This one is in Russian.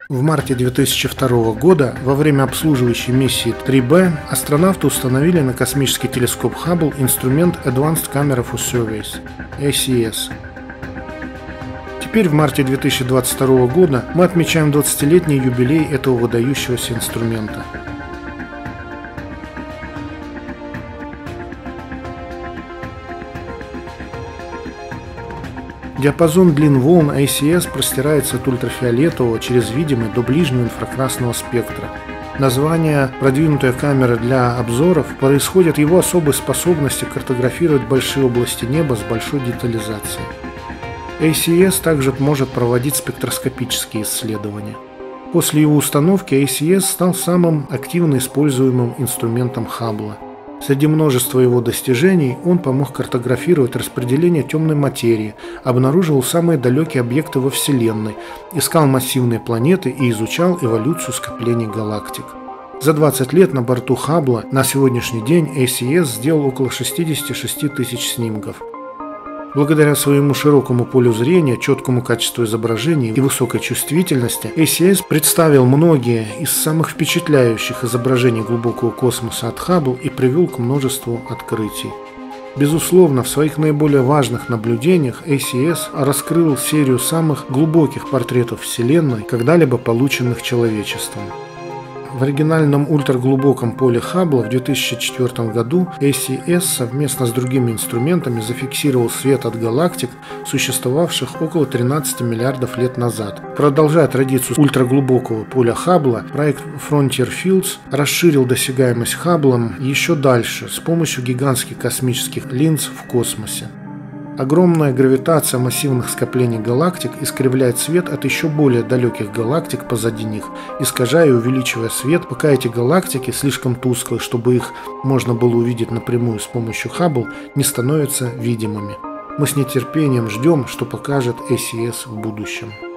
В марте 2002 года во время обслуживающей миссии 3B астронавты установили на космический телескоп Хаббл инструмент Advanced Camera for Surveys (ACS). Теперь в марте 2022 года мы отмечаем 20-летний юбилей этого выдающегося инструмента. Диапазон длин волн ACS простирается от ультрафиолетового через видимый до ближнего инфракрасного спектра. Название «продвинутая камера для обзоров» происходит от его особой способности картографировать большие области неба с большой детализацией. ACS также может проводить спектроскопические исследования. После его установки ACS стал самым активно используемым инструментом Хаббла. Среди множества его достижений он помог картографировать распределение темной материи, обнаруживал самые далекие объекты во Вселенной, искал массивные планеты и изучал эволюцию скоплений галактик. За 20 лет на борту Хаббла на сегодняшний день ACS сделал около 66 тысяч снимков. Благодаря своему широкому полю зрения, четкому качеству изображений и высокой чувствительности, ACS представил многие из самых впечатляющих изображений глубокого космоса от Хаббл и привел к множеству открытий. Безусловно, в своих наиболее важных наблюдениях ACS раскрыл серию самых глубоких портретов Вселенной, когда-либо полученных человечеством. В оригинальном ультраглубоком поле Хаббла в 2004 году ACS совместно с другими инструментами зафиксировал свет от галактик, существовавших около 13 миллиардов лет назад. Продолжая традицию ультраглубокого поля Хаббла, проект Frontier Fields расширил досягаемость Хабблом еще дальше с помощью гигантских космических линз в космосе. Огромная гравитация массивных скоплений галактик искривляет свет от еще более далеких галактик позади них, искажая и увеличивая свет, пока эти галактики, слишком тусклые, чтобы их можно было увидеть напрямую с помощью Хаббл, не становятся видимыми. Мы с нетерпением ждем, что покажет ACS в будущем.